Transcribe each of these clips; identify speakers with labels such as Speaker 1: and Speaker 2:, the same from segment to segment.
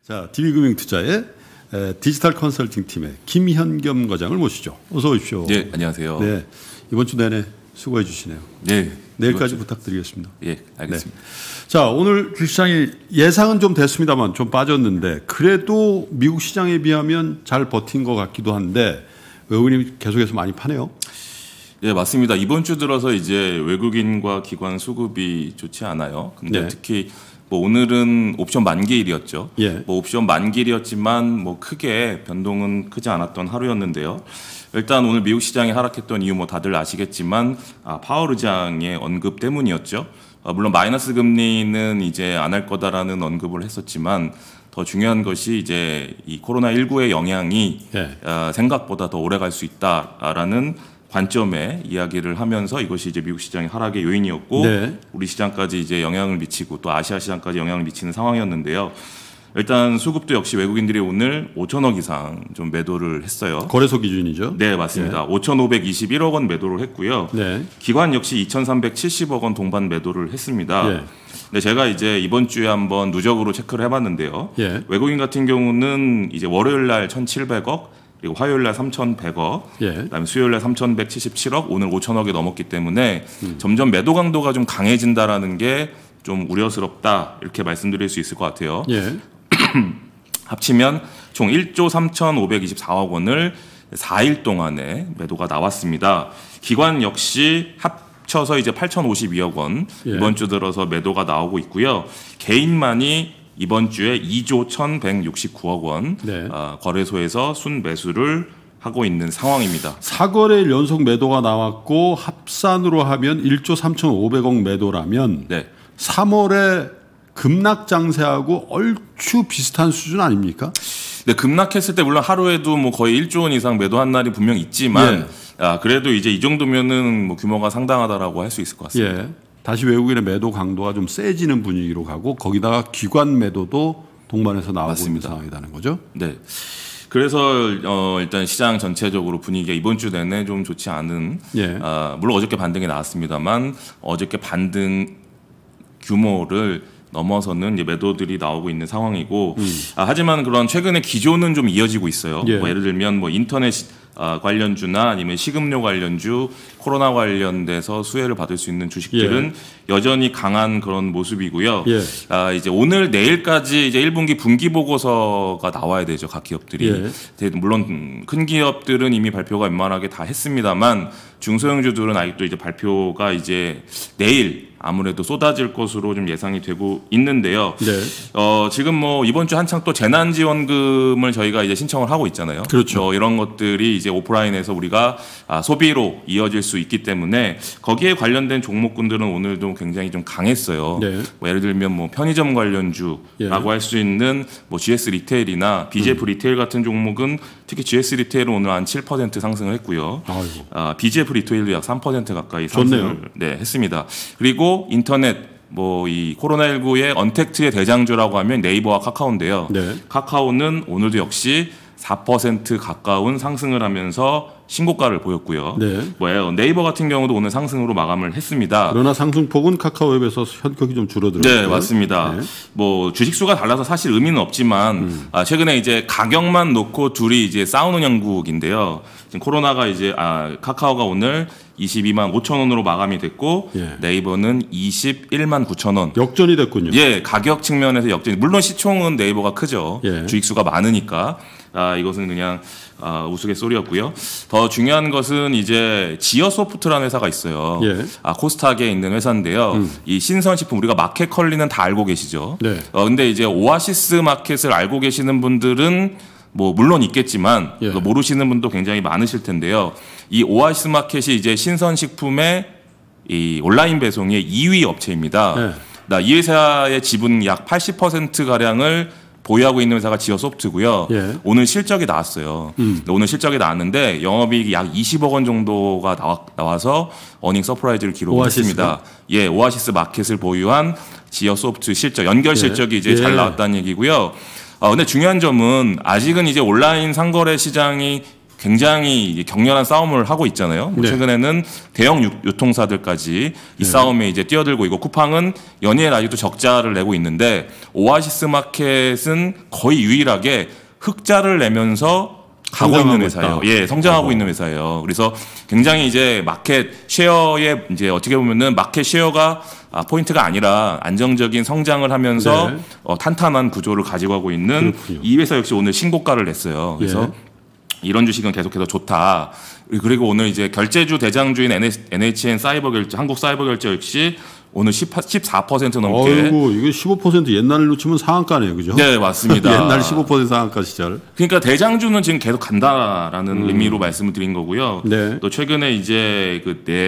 Speaker 1: 자, DB금융투자의 디지털 컨설팅 팀의 김현겸 과장을 모시죠. 어서 오십시오.
Speaker 2: 네, 안녕하세요.
Speaker 1: 네, 이번 주 내내 수고해 주시네요.
Speaker 2: 네,
Speaker 1: 내일까지 부탁드리겠습니다.
Speaker 2: 예, 알겠습니다.
Speaker 1: 네. 자, 오늘 주시장이 예상은 좀 됐습니다만 좀 빠졌는데 그래도 미국 시장에 비하면 잘 버틴 것 같기도 한데 외국인이 계속해서 많이 파네요.
Speaker 2: 네, 맞습니다. 이번 주 들어서 이제 외국인과 기관 수급이 좋지 않아요. 근데
Speaker 1: 네.
Speaker 2: 특히 뭐 오늘은 옵션 만기일이었죠.
Speaker 1: 예.
Speaker 2: 뭐 옵션 만기일이었지만 뭐 크게 변동은 크지 않았던 하루였는데요. 일단 오늘 미국 시장이 하락했던 이유 뭐 다들 아시겠지만 파월 의장의 언급 때문이었죠. 물론 마이너스 금리는 이제 안 할 거다라는 언급을 했었지만 더 중요한 것이 이제 이 코로나19의 영향이 생각보다 더 오래 갈 수 있다라는 관점에 이야기를 하면서 이것이 이제 미국 시장의 하락의 요인이었고
Speaker 1: 네.
Speaker 2: 우리 시장까지 이제 영향을 미치고 또 아시아 시장까지 영향을 미치는 상황이었는데요. 일단 수급도 역시 외국인들이 오늘 5천억 이상 좀 매도를 했어요.
Speaker 1: 거래소 기준이죠.
Speaker 2: 네, 맞습니다. 5,521억 원 매도를 했고요.
Speaker 1: 네.
Speaker 2: 기관 역시 2,370억 원 동반 매도를 했습니다.
Speaker 1: 예.
Speaker 2: 근데 제가 이제 이번 주에 한번 누적으로 체크를 해봤는데요.
Speaker 1: 예.
Speaker 2: 외국인 같은 경우는 이제 월요일 날 1,700억, 그리고 화요일 날 3,100억,
Speaker 1: 예.
Speaker 2: 그다음에 수요일 날 3,177억, 오늘 5,000억이 넘었기 때문에 점점 매도 강도가 좀 강해진다라는 게 좀 우려스럽다 이렇게 말씀드릴 수 있을 것 같아요.
Speaker 1: 예.
Speaker 2: 합치면 총 1조 3,524억 원을 4일 동안에 매도가 나왔습니다. 기관 역시 합쳐서 이제 8,052억 원
Speaker 1: 예.
Speaker 2: 이번 주 들어서 매도가 나오고 있고요. 개인만이 이번 주에 2조 1,169억 원
Speaker 1: 네.
Speaker 2: 거래소에서 순매수를 하고 있는 상황입니다.
Speaker 1: 4거래일 연속 매도가 나왔고 합산으로 하면 1조 3,500억 매도라면
Speaker 2: 네.
Speaker 1: 3월에 급락 장세하고 얼추 비슷한 수준 아닙니까?
Speaker 2: 네, 급락했을 때 물론 하루에도 뭐 거의 1조 원 이상 매도한 날이 분명 있지만 그래도 이제 이 정도면은 뭐 규모가 상당하다라고 할 수 있을 것 같습니다.
Speaker 1: 예. 다시 외국인의 매도 강도가 좀 세지는 분위기로 가고 거기다가 기관 매도도 동반해서 나오고
Speaker 2: 맞습니다.
Speaker 1: 있는 상황이라는 거죠.
Speaker 2: 네. 그래서 일단 시장 전체적으로 분위기가 이번 주 내내 좀 좋지 않은
Speaker 1: 예.
Speaker 2: 물론 어저께 반등이 나왔습니다만 어저께 반등 규모를 넘어서는 이제 매도들이 나오고 있는 상황이고 하지만 그런 최근에 기조는 좀 이어지고 있어요.
Speaker 1: 예.
Speaker 2: 뭐 예를 들면 뭐 인터넷 관련주나 아니면 식음료 관련주, 코로나 관련돼서 수혜를 받을 수 있는 주식들은 여전히 강한 그런 모습이고요. 이제 오늘 내일까지 이제 1분기 분기 보고서가 나와야 되죠, 각 기업들이. 물론 큰 기업들은 이미 발표가 웬만하게 다 했습니다만 중소형주들은 아직도 이제 발표가 이제 내일 아무래도 쏟아질 것으로 좀 예상이 되고 있는데요. 지금 뭐 이번 주 한창 또 재난지원금을 저희가 이제 신청을 하고 있잖아요.
Speaker 1: 그렇죠.
Speaker 2: 이런 것들이 이제 오프라인에서 우리가 소비로 이어질 수 있기 때문에 거기에 관련된 종목군들은 오늘도 굉장히 좀 강했어요. 뭐 예를 들면 뭐 편의점 관련주라고 할 수 있는 뭐 GS 리테일이나 BGF 리테일 같은 종목은 특히 GS 리테일은 오늘 한 7% 상승을 했고요. BGF 리테일도 약 3% 가까이 상승을 했습니다. 그리고 인터넷 뭐 이 코로나19의 언택트의 대장주라고 하면 네이버와 카카오인데요. 카카오는 오늘도 역시 4% 가까운 상승을 하면서 신고가를 보였고요. 뭐 네이버 같은 경우도 오늘 상승으로 마감을 했습니다.
Speaker 1: 그러나 상승폭은 카카오에 비해서 현격히 좀 줄어들었죠.
Speaker 2: 네, 맞습니다. 뭐 주식수가 달라서 사실 의미는 없지만 최근에 이제 가격만 놓고 둘이 이제 싸우는 형국인데요. 지금 코로나가 이제 카카오가 오늘 22만 5천 원으로 마감이 됐고 네이버는 21만 9천 원.
Speaker 1: 역전이 됐군요.
Speaker 2: 예, 가격 측면에서 역전이. 물론 시총은 네이버가 크죠. 주식수가 많으니까. 이것은 그냥 우스갯소리였고요. 더 중요한 것은 이제 지어소프트라는 회사가 있어요. 코스닥에 있는 회사인데요. 이 신선식품 우리가 마켓컬리는 다 알고 계시죠. 근데 이제 오아시스 마켓을 알고 계시는 분들은 뭐 물론 있겠지만 모르시는 분도 굉장히 많으실 텐데요. 이 오아시스 마켓이 이제 신선식품의 이 온라인 배송의 2위 업체입니다. 이 회사의 지분 약 80% 가량을 보유하고 있는 회사가 지어소프트고요. 오늘 실적이 나왔어요. 오늘 실적이 나왔는데 영업이익이 약 20억 원 정도가 나와서 어닝 서프라이즈를 기록했습니다. 오아시스 마켓을 보유한 지어소프트 실적, 연결 실적이 이제 잘 나왔다는 얘기고요. 근데 중요한 점은 아직은 이제 온라인 상거래 시장이 굉장히 격렬한 싸움을 하고 있잖아요. 네. 최근에는 대형 유통사들까지 이 싸움에 이제 뛰어들고 있고 쿠팡은 연이엘 아직도 적자를 내고 있는데 오아시스 마켓은 거의 유일하게 흑자를 내면서 가고 있는 회사예요. 예, 성장하고 있는 회사예요. 그래서 굉장히 이제 마켓 쉐어에 이제 어떻게 보면은 마켓 쉐어가 포인트가 아니라 안정적인 성장을 하면서 탄탄한 구조를 가지고 가고 있는 그렇군요. 이 회사 역시 오늘 신고가를 냈어요. 그래서 이런 주식은 계속해서 좋다. 그리고 오늘 이제 결제주 대장주인 NHN 사이버 결제, 한국 사이버 결제 역시 오늘 14% 넘게.
Speaker 1: 아이고, 이거 15% 옛날로 치면 상한가네요, 그죠?
Speaker 2: 네, 맞습니다.
Speaker 1: 옛날 15% 상한가 시절.
Speaker 2: 그러니까 대장주는 지금 계속 간다라는 의미로 말씀을 드린 거고요.
Speaker 1: 네.
Speaker 2: 또 최근에 이제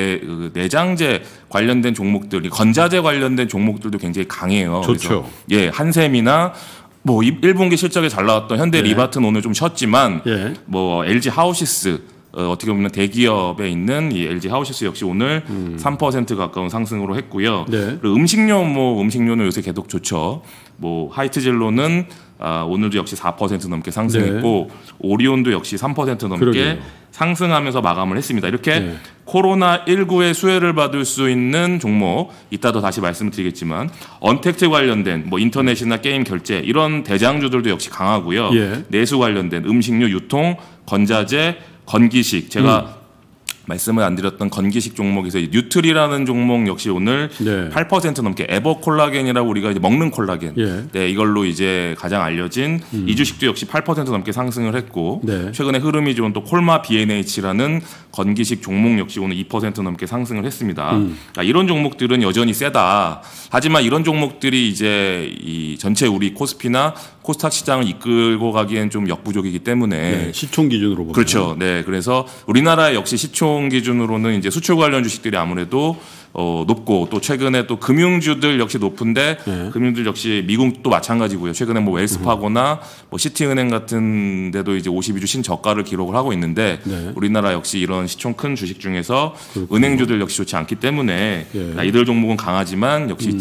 Speaker 2: 내장재 관련된 종목들, 건자재 관련된 종목들도 굉장히 강해요.
Speaker 1: 좋죠.
Speaker 2: 그래서 한샘이나 뭐 1분기 실적에 잘 나왔던 현대 리바트는 오늘 좀 쉬었지만 뭐 LG 하우시스 어떻게 보면 대기업에 있는 이 LG 하우시스 역시 오늘 3% 가까운 상승으로 했고요. 그리고 음식료는 요새 계속 좋죠. 뭐 하이트젤로는 오늘도 역시 4% 넘게 상승했고 오리온도 역시 3% 넘게 그러게요. 상승하면서 마감을 했습니다. 이렇게 코로나19의 수혜를 받을 수 있는 종목 이따도 다시 말씀드리겠지만 언택트 관련된 뭐 인터넷이나 게임 결제 이런 대장주들도 역시 강하고요. 내수 관련된 음식료 유통, 건자재, 건기식 제가 말씀을 안 드렸던 건기식 종목에서 뉴트리라는 종목 역시 오늘 8% 넘게 에버콜라겐이라고 우리가 이제 먹는 콜라겐 네, 이걸로 이제 가장 알려진 이 주식도 역시 8% 넘게 상승을 했고 최근에 흐름이 좋은 또 콜마 BNH라는 건기식 종목 역시 오늘 2% 넘게 상승을 했습니다. 이런 종목들은 여전히 세다. 하지만 이런 종목들이 이제 이 전체 우리 코스피나 코스닥 시장을 이끌고 가기엔 좀 역부족이기 때문에
Speaker 1: 시총 기준으로 보면
Speaker 2: 그렇죠. 네, 그래서 우리나라 역시 시총 기준으로는 이제 수출 관련 주식들이 아무래도 높고 또 최근에 또 금융주들 역시 높은데 금융주들 역시 미국도 마찬가지고요. 최근에 뭐 웰스파고나 뭐 시티은행 같은 데도 이제 52주 신저가를 기록을 하고 있는데 우리나라 역시 이런 시총 큰 주식 중에서 은행주들 역시 좋지 않기 때문에 이들 종목은 강하지만 역시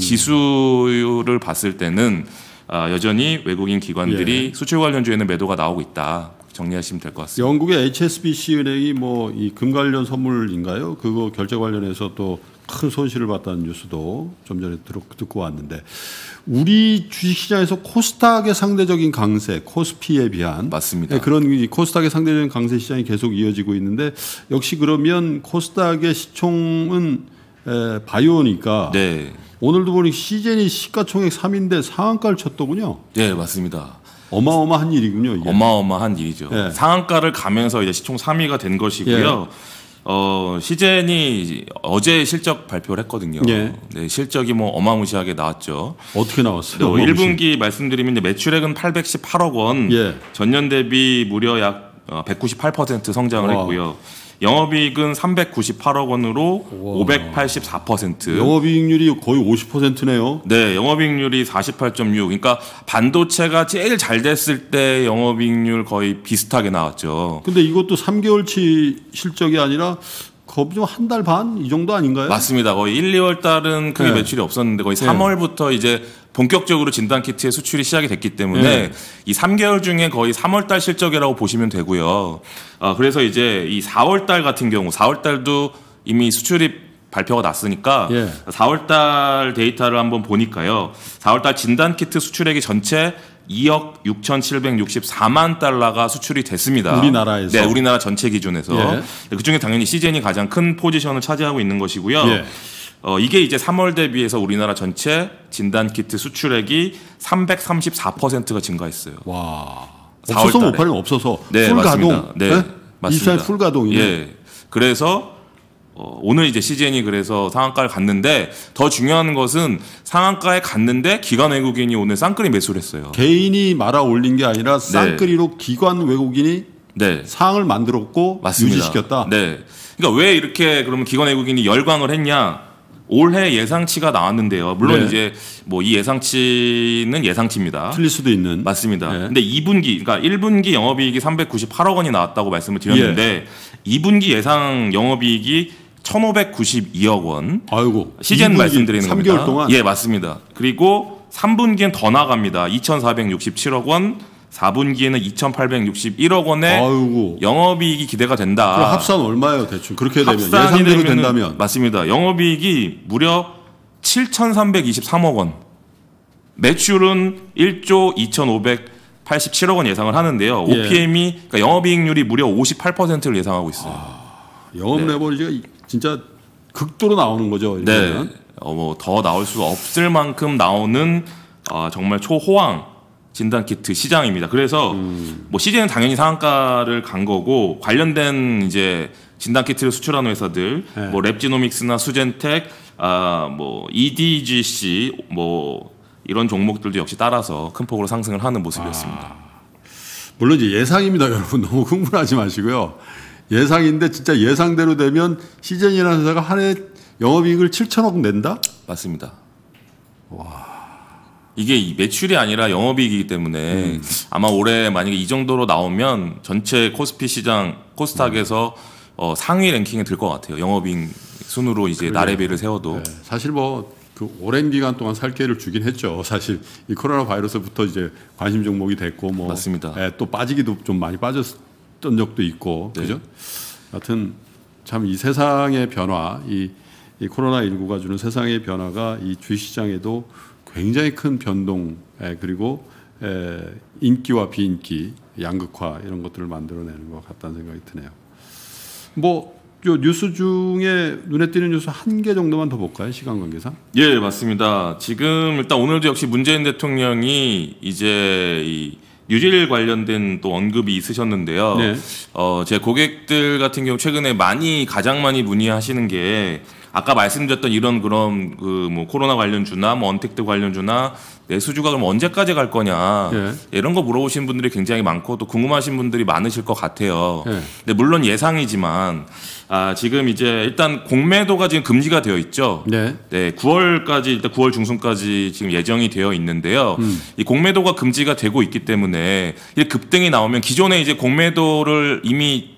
Speaker 2: 지수를 봤을 때는 여전히 외국인 기관들이 수출 관련주에는 매도가 나오고 있다. 정리하시면 될 것 같습니다.
Speaker 1: 영국의 HSBC 은행이 뭐 이 금 관련 선물인가요? 그거 결제 관련해서 또 큰 손실을 봤다는 뉴스도 좀 전에 듣고 왔는데 우리 주식시장에서 코스닥의 상대적인 강세, 코스피에 비한
Speaker 2: 맞습니다.
Speaker 1: 그런 코스닥의 상대적인 강세 시장이 계속 이어지고 있는데 역시 그러면 코스닥의 시총은 바이오니까 오늘도 보니 시젠이 시가총액 3위인데 상한가를 쳤더군요.
Speaker 2: 네, 맞습니다.
Speaker 1: 어마어마한 일이군요. 이게.
Speaker 2: 어마어마한 일이죠. 상한가를 가면서 이제 시총 3위가 된 것이고요. 시젠이 어제 실적 발표를 했거든요. 네, 실적이 뭐 어마무시하게 나왔죠.
Speaker 1: 어떻게 나왔어요?
Speaker 2: 1분기 말씀드리면 이제 매출액은 818억 원, 전년 대비 무려 약 198% 성장을 했고요. 영업이익은 398억 원으로 584%.
Speaker 1: 영업이익률이 거의 50%네요.
Speaker 2: 네, 영업이익률이 48.6. 그러니까 반도체가 제일 잘 됐을 때 영업이익률 거의 비슷하게 나왔죠.
Speaker 1: 근데 이것도 3개월치 실적이 아니라 거의 좀 한 달 반 이 정도 아닌가요?
Speaker 2: 맞습니다. 거의 1, 2월 달은 크게 매출이 없었는데 거의 3월부터 이제 본격적으로 진단키트의 수출이 시작이 됐기 때문에 이 3개월 중에 거의 3월 달 실적이라고 보시면 되고요. 그래서 이제 이 4월 달 같은 경우 4월 달도 이미 수출이 발표가 났으니까 4월 달 데이터를 한번 보니까요. 4월 달 진단키트 수출액이 전체 2억 6,764만 달러가 수출이 됐습니다.
Speaker 1: 우리나라에서?
Speaker 2: 네, 우리나라 전체 기준에서. 그중에 당연히 시젠이 가장 큰 포지션을 차지하고 있는 것이고요. 이게 이제 3월 대비해서 우리나라 전체 진단키트 수출액이 334%가 증가했어요.
Speaker 1: 와. 없어서 못 팔면 없어서.
Speaker 2: 네,
Speaker 1: 풀
Speaker 2: 맞습니다.
Speaker 1: 가동.
Speaker 2: 네, 맞습니다.
Speaker 1: 풀 가동이네.
Speaker 2: 예. 그래서 오늘 이제 시젠이 그래서 상한가를 갔는데 더 중요한 것은 상한가에 갔는데 기관 외국인이 오늘 쌍끌이 매수를 했어요.
Speaker 1: 개인이 말아 올린 게 아니라 쌍끌이로 기관 외국인이 상을 만들었고
Speaker 2: 맞습니다.
Speaker 1: 유지시켰다.
Speaker 2: 네. 그러니까 왜 이렇게 그러면 기관 외국인이 열광을 했냐? 올해 예상치가 나왔는데요. 물론 이제 뭐 이 예상치는 예상치입니다.
Speaker 1: 틀릴 수도 있는.
Speaker 2: 맞습니다. 근데 2분기, 그러니까 1분기 영업이익이 398억 원이 나왔다고 말씀을 드렸는데 2분기 예상 영업이익이 1,592억 원.
Speaker 1: 아이고.
Speaker 2: 시즌 말씀드리는
Speaker 1: 3개월
Speaker 2: 겁니다.
Speaker 1: 동안.
Speaker 2: 예, 맞습니다. 그리고 3분기엔 더 나갑니다. 2,467억 원. 4분기에는 2,861억 원의
Speaker 1: 아이고.
Speaker 2: 영업이익이 기대가 된다.
Speaker 1: 그럼 합산 얼마예요, 대충? 그렇게 되면 예상대로 된다면
Speaker 2: 맞습니다. 영업이익이 무려 7,323억 원. 매출은 1조 2,587억 원 예상을 하는데요. OPM이 그러니까 영업이익률이 무려 58%를 예상하고 있어요.
Speaker 1: 영업 레버리지가 진짜 극도로 나오는 거죠.
Speaker 2: 네. 뭐 더 나올 수 없을 만큼 나오는 정말 초호황 진단키트 시장입니다. 그래서 뭐 CJ는 당연히 상한가를 간 거고 관련된 이제 진단키트를 수출하는 회사들,
Speaker 1: 네.
Speaker 2: 뭐 랩지노믹스나 수젠텍, 뭐 EDGC, 뭐 이런 종목들도 역시 따라서 큰 폭으로 상승을 하는 모습이었습니다.
Speaker 1: 물론 이제 예상입니다, 여러분. 너무 흥분하지 마시고요. 예상인데 진짜 예상대로 되면 CJ라는 회사가 한 해 영업이익을 7천억 낸다?
Speaker 2: 맞습니다. 와. 이게 매출이 아니라 영업이익이기 때문에 아마 올해 만약에 이 정도로 나오면 전체 코스피 시장 코스닥에서 상위 랭킹에 들 것 같아요. 영업이익 순으로 이제 나래비를 세워도.
Speaker 1: 네. 사실 뭐 그 오랜 기간 동안 살 기회를 주긴 했죠. 사실 이 코로나 바이러스부터 이제 관심 종목이 됐고 뭐
Speaker 2: 맞습니다.
Speaker 1: 또 빠지기도 좀 많이 빠졌던 적도 있고
Speaker 2: 네.
Speaker 1: 그죠? 하여튼 참 이 세상의 변화, 이 코로나19가 주는 세상의 변화가 이 주식시장에도 굉장히 큰 변동 그리고 인기와 비인기, 양극화 이런 것들을 만들어내는 것 같다는 생각이 드네요. 뭐 요 뉴스 중에 눈에 띄는 뉴스 한 개 정도만 더 볼까요? 시간 관계상?
Speaker 2: 예, 맞습니다. 지금 일단 오늘도 역시 문재인 대통령이 이제 이 뉴딜 관련된 또 언급이 있으셨는데요.
Speaker 1: 네.
Speaker 2: 제 고객들 같은 경우 최근에 가장 많이 문의하시는 게 아까 말씀드렸던 이런 그런 그 뭐 코로나 관련주나 뭐 언택트 관련주나 내수주가 그럼 언제까지 갈 거냐
Speaker 1: 네.
Speaker 2: 이런 거 물어보신 분들이 굉장히 많고 또 궁금하신 분들이 많으실 것 같아요.
Speaker 1: 네.
Speaker 2: 근데 물론 예상이지만 지금 이제 일단 공매도가 지금 금지가 되어 있죠.
Speaker 1: 네.
Speaker 2: 네, 9월까지 일단 9월 중순까지 지금 예정이 되어 있는데요. 이 공매도가 금지가 되고 있기 때문에 이 급등이 나오면 기존에 이제 공매도를 이미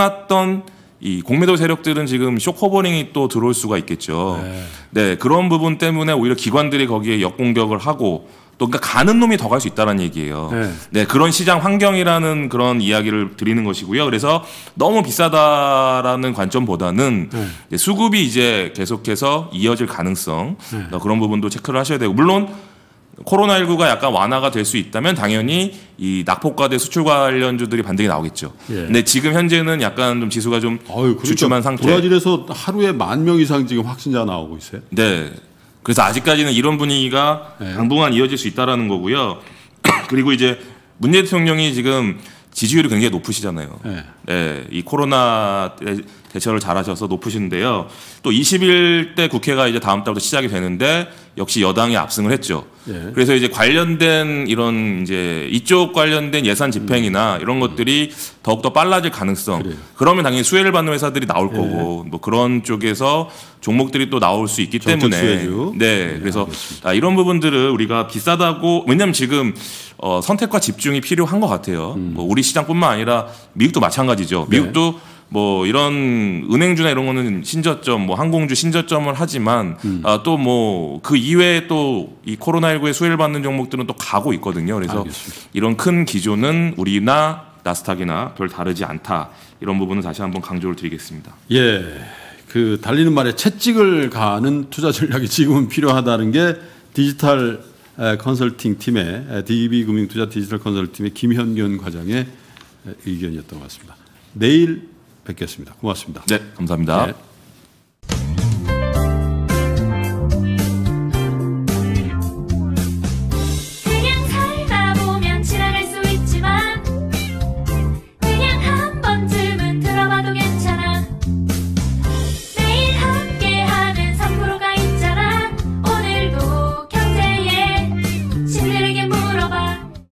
Speaker 2: 해놨던 이 공매도 세력들은 지금 쇼커버링이 또 들어올 수가 있겠죠. 네, 그런 부분 때문에 오히려 기관들이 거기에 역공격을 하고 또 그러니까 가는 놈이 더 갈 수 있다는 얘기예요. 네, 그런 시장 환경이라는 그런 이야기를 드리는 것이고요. 그래서 너무 비싸다라는 관점보다는 수급이 이제 계속해서 이어질 가능성 그런 부분도 체크를 하셔야 되고 물론 코로나19가 약간 완화가 될 수 있다면 당연히 이 낙폭과대 수출 관련주들이 반등이 나오겠죠. 근데 지금 현재는 약간 좀 지수가 좀 주춤한 상태.
Speaker 1: 브라질에서 하루에 10,000명 이상 지금 확진자 나오고 있어요.
Speaker 2: 네. 그래서 아직까지는 이런 분위기가 당분간 이어질 수 있다라는 거고요. 그리고 이제 문재인 대통령이 지금 지지율이 굉장히 높으시잖아요. 네, 이 코로나 대처를 잘하셔서 높으신데요. 또 20일 국회가 이제 다음 달부터 시작이 되는데 역시 여당이 압승을 했죠. 그래서 이제 관련된 이런 이제 이쪽 관련된 예산 집행이나 이런 것들이 더욱더 빨라질 가능성. 그러면 당연히 수혜를 받는 회사들이 나올 거고 뭐 그런 쪽에서 종목들이 또 나올 수 있기 때문에
Speaker 1: 수혜주.
Speaker 2: 네, 그래서 이런 부분들을 우리가 비싸다고 왜냐하면 지금 선택과 집중이 필요한 것 같아요. 뭐 우리 시장뿐만 아니라 미국도 마찬가지죠. 미국도 뭐 이런 은행주나 이런 거는 신저점, 뭐 항공주 신저점을 하지만 또 뭐 그 이외에 또 이 코로나19의 수혜를 받는 종목들은 또 가고 있거든요. 그래서 알겠습니다. 이런 큰 기조는 우리나 나스닥이나 별 다르지 않다. 이런 부분은 다시 한번 강조를 드리겠습니다.
Speaker 1: 예, 그 달리는 말에 채찍을 가는 투자 전략이 지금은 필요하다는 게 디지털 컨설팅 팀의 DB금융투자 디지털 컨설팅 팀의 김현균 과장의 의견이었던 것 같습니다. 내일 뵙겠습니다. 고맙습니다.
Speaker 2: 네, 감사합니다.
Speaker 1: 네.